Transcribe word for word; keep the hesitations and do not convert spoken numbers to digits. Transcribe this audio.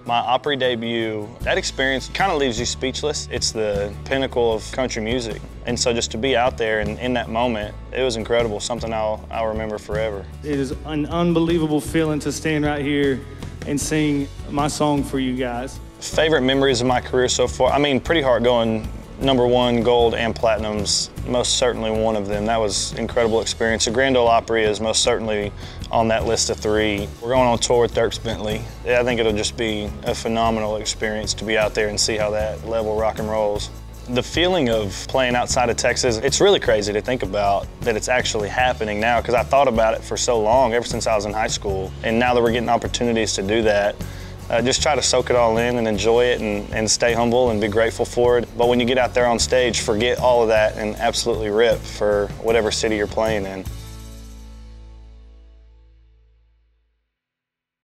My Opry debut, that experience kind of leaves you speechless. It's the pinnacle of country music. And so just to be out there and in that moment, it was incredible, something I'll, I'll remember forever. It is an unbelievable feeling to stand right here and sing my song for you guys. Favorite memories of my career so far? I mean, Pretty Hard going number one, gold, and platinum's most certainly one of them. That was an incredible experience. The Grand Ole Opry is most certainly on that list of three. We're going on tour with Dierks Bentley. Yeah, I think it'll just be a phenomenal experience to be out there and see how that level rock and rolls. The feeling of playing outside of Texas, it's really crazy to think about that it's actually happening now, because I thought about it for so long, ever since I was in high school. And now that we're getting opportunities to do that, Uh, just try to soak it all in and enjoy it and, and stay humble and be grateful for it. But when you get out there on stage, forget all of that and absolutely rip for whatever city you're playing in.